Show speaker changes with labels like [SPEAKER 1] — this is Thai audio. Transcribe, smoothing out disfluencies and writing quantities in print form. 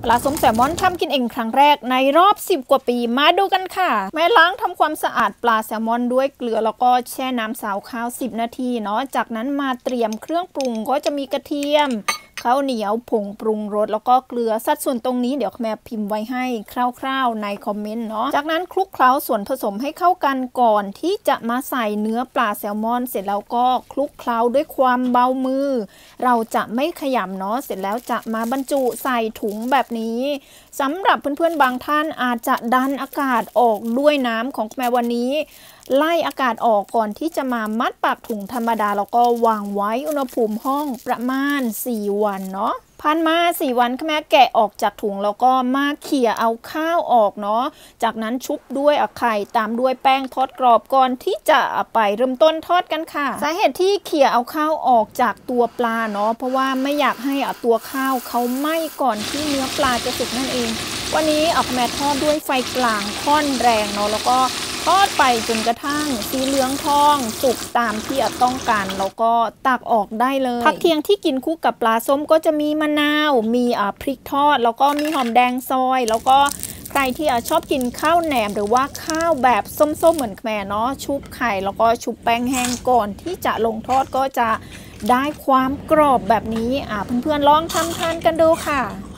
[SPEAKER 1] ปลาส้มแซลมอนทำกินเองครั้งแรกในรอบ10กว่าปีมาดูกันค่ะแม่ล้างทำความสะอาดปลาแซลมอนด้วยเกลือแล้วก็แช่น้ำซาวข้าว10นาทีเนาะจากนั้นมาเตรียมเครื่องปรุงก็จะมีกระเทียมข้าวเหนียวผงปรุงรสแล้วก็เกลือสัดส่วนตรงนี้เดี๋ยวแม่พิมพ์ไว้ให้คร่าวๆในคอมเมนต์เนาะจากนั้นคลุกเคล้าส่วนผสมให้เข้ากันก่อนที่จะมาใส่เนื้อปลาแซลมอนเสร็จแล้วก็คลุกเคล้าด้วยความเบามือเราจะไม่ขยำเนาะเสร็จแล้วจะมาบรรจุใส่ถุงแบบนี้สำหรับเพื่อนๆบางท่านอาจจะดันอากาศออกด้วยน้ำของแม่วันนี้ไล่อากาศออกก่อนที่จะมามัดปากถุงธรรมดาแล้วก็วางไว้อุณหภูมิห้องประมาณ4วันเนาะผ่านมา4วันแม่แกะออกจากถุงแล้วก็มาเขี่ยเอาข้าวออกเนาะจากนั้นชุบด้วยไข่ตามด้วยแป้งทอดกรอบก่อนที่จะไปเริ่มต้นทอดกันค่ะสาเหตุที่เขี่ยเอาข้าวออกจากตัวปลาเนาะเพราะว่าไม่อยากให้ตัวข้าวเขาไหม้ก่อนที่เนื้อปลาจะสุกนั่นเองวันนี้แม่ทอดด้วยไฟกลางค่อนแรงเนาะแล้วก็ทอดไปจนกระทั่งสีเหลืองทองสุกตามที่ต้องการแล้วก็ตักออกได้เลยผักเคียงที่กินคู่กับปลาส้มก็จะมีมะนาวมีพริกทอดแล้วก็มีหอมแดงซอยแล้วก็ใครที่ชอบกินข้าวแหนมหรือว่าข้าวแบบส้มๆเหมือนแม่เนาะชุบไข่แล้วก็ชุบแป้งแห้งก่อนที่จะลงทอดก็จะได้ความกรอบแบบนี้เพื่อนๆลองทำทานกันดูค่ะ